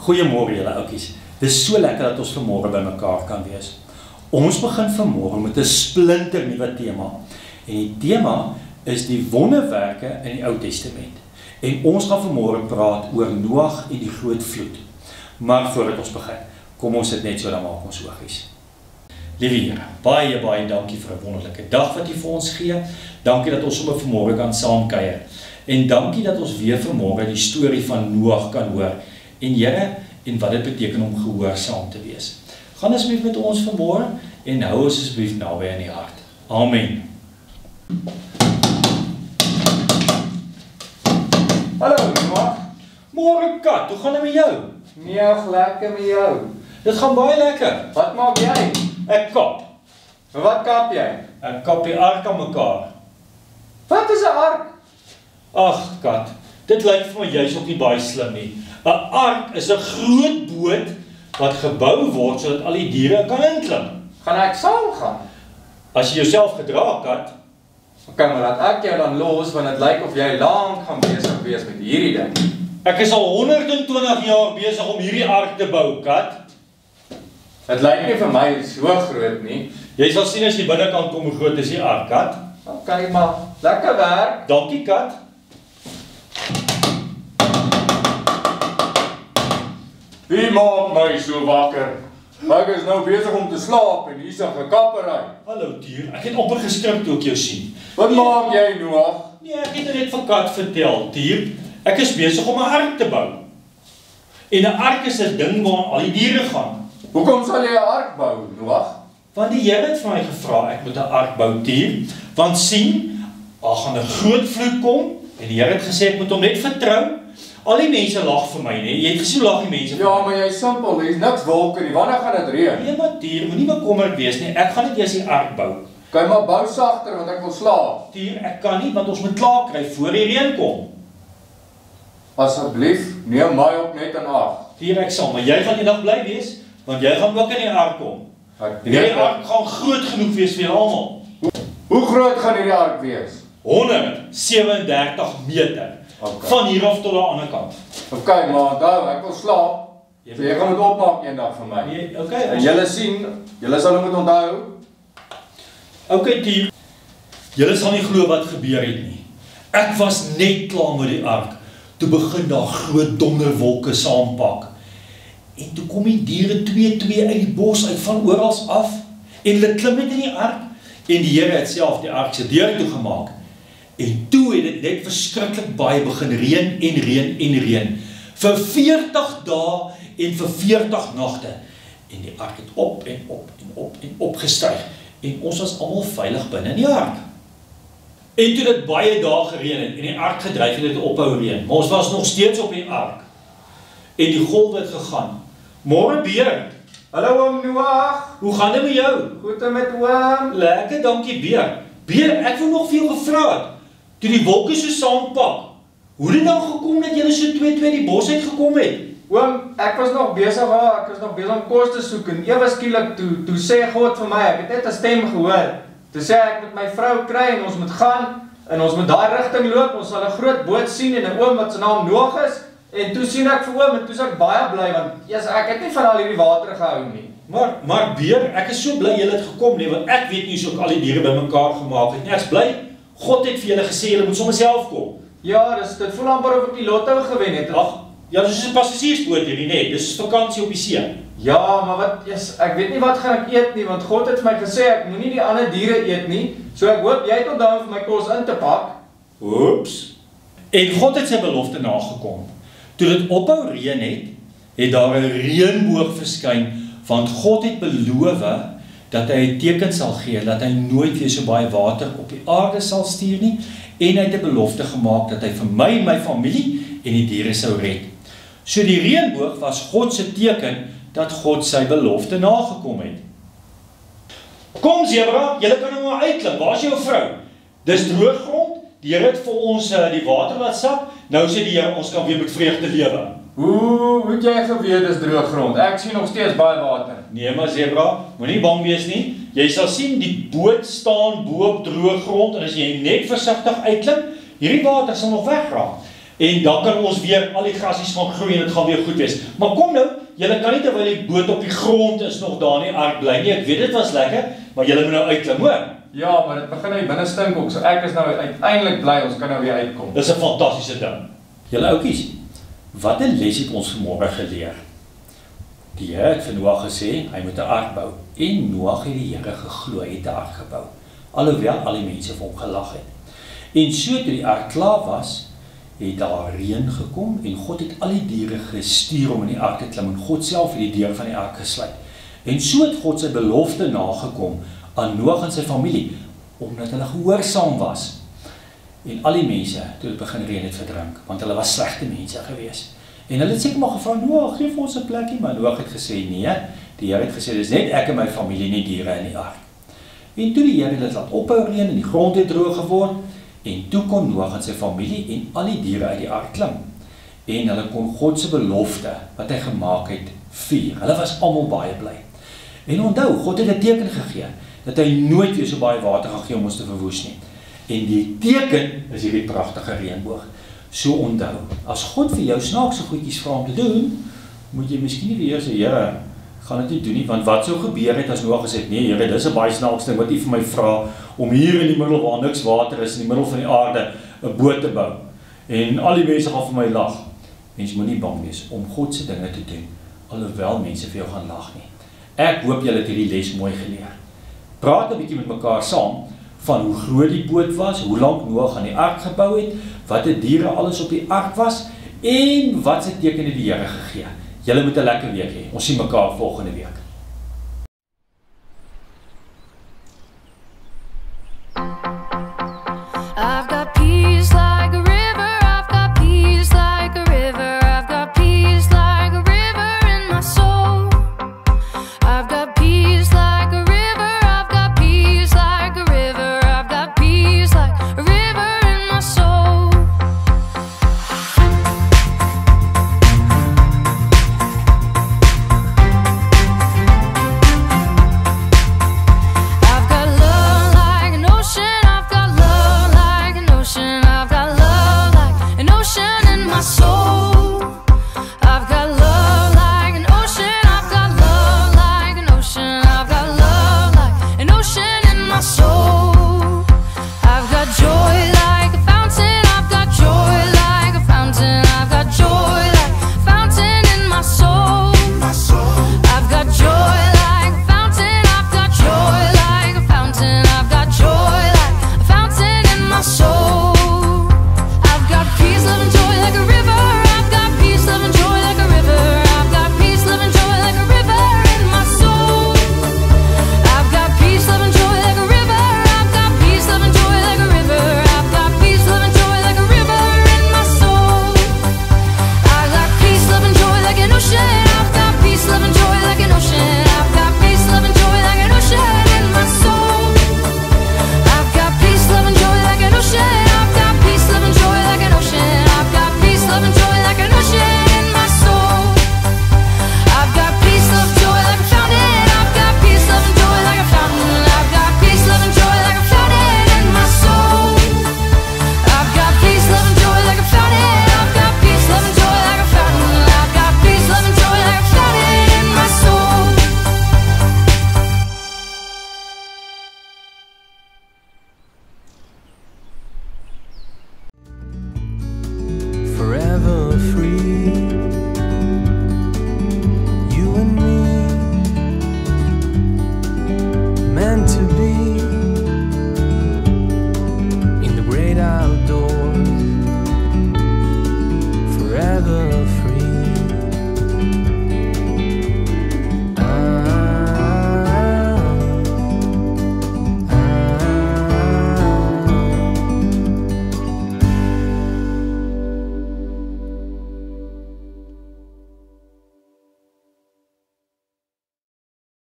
Goeiemôre julle oukies. Dit is so lekker dat ons vanmôre by mekaar kan wees. Ons begin vanmôre met 'n splinter nuwe tema. En die tema is die wonderwerke in die Ou Testament. En ons gaan vanmôre praat oor Noag en die groot vloed. Maar voordat ons begin, kom ons sit net so dan maak ons oogies. Liewe Here, baie dankie vir 'n wonderlike dag wat U vir ons gee. Dankie dat ons sommer vanmôre kan saamkuier. En dankie dat ons weer vanmôre die storie van Noag kan hoor. En Here, en wat dit beteken om gehoorsaam te wees. Gaan asseblief met ons vanmôre en hou ons asseblief naby aan die hart. Amen. Hallo Noag. Môre Kat, hoe gaan dit met jou? Nee, lekker met jou. Dit gaan baie lekker. Wat maak jy? Ek kap. Maar wat kap jy? Ek kap die ark aan mekaar. Wat is 'n ark? Ag Kat, dit lyk vir my jy's ook nie baie slim nie. 'n Ark is 'n groot boot wat gebou word sodat al die diere kan inklim. Gaan ek saamgaan? As jy jouself gedra, Kat, Ok, maar laat ek jou dan los, want het lyk of jy lank gaan besig wees met hierdie ding. ek is al 120 jaar besig om hierdie ark te bou, Kat. Het lyk nie vir my so groot nie. Jy sal sien as jy binnekant kom hoe groot is die ark, Kat. Ok, maar lekker werk. Dankie, Kat. Wie maak my so wakker? Ek is nou besig om te slaap en hier's 'n gekappery. Hallo dier, ek het amper geskrik toe ek jou sien. Wat maak jy, Noag? Nee, ek het net vir Kat vertel, dier. Ek is besig om 'n ark te bou. En 'n ark is 'n ding waar al die diere gaan. Hoekom sal jy 'n ark bou, Noag? Want die Here het vir my gevra ek moet 'n ark bou, dier. Want sien, daar gaan 'n groot vloed kom en die Here het gesê ek moet hom net vertrou. Al die mense lag vir my, nee. Jy het gesien hoe lag die mense vir my. Ja, maar jy's simpel, hier's niks wolke nie. Wanneer gaan dit reën? Nee, maar dier, moenie bekommerd wees nie. Ek gaan net eers die ark bou. Kan jy maar bou sagter want ek wil slaap. Dier, ek kan nie want ons moet klaar kry voor die reën kom. Asseblief, neem my op net in ag. Dier, ek sal, maar jy gaan eendag bly wees, want jy gaan ook in die ark kom. Ek En die weet ark gaan groot genoeg wees vir julle almal. Hoe groot gaan hierdie ark wees? 137 meter. Okay. Van hier af tot aan die ander kant. Ok, maar onthou, ek wil slaap. So jy gaan moet opmaak eendag vir my. Nee, En okay. julle sien, julle sal moet onthou. Okay, dier. Julle sal nie glo wat gebeur het nie. Ek was net klaar met die ark. Toe begin daar groot donderwolke saampak. En toe kom die diere twee uit die bos uit van oral af. En hulle klim net in die ark. En die Here het self die ark se deur toegemaak. En toe het dit net verskriklik baie begin reën. Vir 40 dae en vir 40 nagte. En die ark het op en op gestyg. En ons was almal veilig binne in die ark. En toe dit baie dae gereën het en die ark gedryf het, het ophou reën. Maar ons was nog steeds op die ark. En die golwe het gegaan. Môre Beer, Hallo oom Noag. hoe gaan dit met jou? Goed met oom. Lekker, dankie Beer. Beer, ek wil nog veel gevra het. Toe die wolke so saampak, hoe het dit dan gekom dat julle so twee die bos uit gekom het? Oom, ek was nog besig om kos te soek en ewe skielik toe sê God vir my, ek het net 'n stem gehoor. Toe sê ek met my vrou kry en ons moet gaan en ons moet daai rigting loop. Ons sal 'n groot boot sien en 'n oom wat se naam Noag is. En toe sien ek vir oom en toe is ek baie bly want yes, ek het nie van al hierdie water gehou nie. Maar Beer, ek is so bly julle het gekom nie, want ek weet nie so ek al die diere bymekaar gemaak het nie. Ek's bly. God het vir julle gesê julle moet sommer self kom. Ja, dit voel amper of ek die lotto gewen het. Ag, ja, dis soos 'n passasiersboot hierdie, nee. Dis vakansie op die see. Ja, maar wat yes, ek weet nie wat gaan ek eet nie want God het vir my gesê ek moenie die ander diere eet nie. So ek hoop jy het onthou om vir my kos in te pak. Oeps. En God het sy belofte nagekom. Toe dit ophou reën het daar 'n reënboog verskyn, want God het beloof dat hy 'n teken sal gee, dat hy nooit weer so baie water op die aarde sal stuur nie, en hy het 'n belofte gemaak dat hy vir my en my familie en die diere sou red. So die reënboog was God se teken dat God sy belofte nagekom het. Kom Zebra, julle kan nou maar uitklim. Waar's jou vrou? Dis droog grond. Die Here het vir ons die water laat sak. Nou sê die Here ons kan weer met vreugde lewe. Hoe het jy geweet dis droog grond? Ek sien nog steeds baie water. Nee, maar Zebra, moenie bang wees nie. Jy sal sien die boot staan bo op droog grond en as jy net versigtig uitklim, hierdie water sal nog wegraak. En dan kan ons weer, al die grasies gaan groei en dit gaan weer goed wees. Maar kom nou, julle kan nie terwyl die boot op die grond is nog daar in die ark bly nie. Ek weet dit was lekker, maar julle moet nou uitklim, hoor. Ja, maar dit begin nou binne stink ook, so ek is nou uiteindelik bly, ons kan nou weer uitkom. Dis 'n fantastiese ding. Julle oukies, wat 'n les het ons vanmôre geleer? Die Here het vir Noag gesê, hy moet 'n ark bou. En Noag het die Here geglo, hy het 'n ark gebou. Alhoewel al die mense vir hom gelag het. En so toe die ark klaar was, het daar reën gekom en God het al die diere gestuur om in die ark te klim en God self het die deur van die ark gesluit. En so het God sy belofte nagekom aan Noag en sy familie, omdat hulle gehoorsaam was. En al die mense, toe het begin reën het verdrink, want hulle was slegte mense gewees. En hulle het seker maar gevra, Noag, geef ons 'n plekkie, maar Noag het gesê, nee, die Here het gesê, dis net ek en my familie, nie diere in die ark. En toe die Here dit laat ophou reën en die grond het droog geword, en toe kon Noag en sy familie en al die diere uit die ark klim. En hulle kon God se belofte, wat hy gemaak het, vier. Hulle was almal baie bly. En onthou, God het 'n teken gegee, dat hy nooit weer so baie water gaan gee om ons te verwoes nie. En die teken is hierdie pragtige reënboog. So onthou, as God vir jou snaakse goedjies vra om te doen, moet jy miskien nie weer sê, Here, gaan dit nie doen nie, want wat sou gebeur het as Noag gesê het, nee Here, dis 'n baie snaakse ding wat U vir my vra, om hier in die middel waar niks water is, in die middel van die aarde, 'n boot te bou. En al die mense gaan vir my lag. Mens moet nie bang wees om God se dinge te doen, alhoewel mense vir jou gaan lag nie. Ek hoop julle het hierdie les mooi geleer. Praat 'n bietjie met mekaar saam van hoe groot die boot was, hoe lank Noag aan die ark gebou het, watter diere alles op die ark was en wat se tekene die Here gegee. Julle moet 'n lekker week hê. Ons sien mekaar volgende week.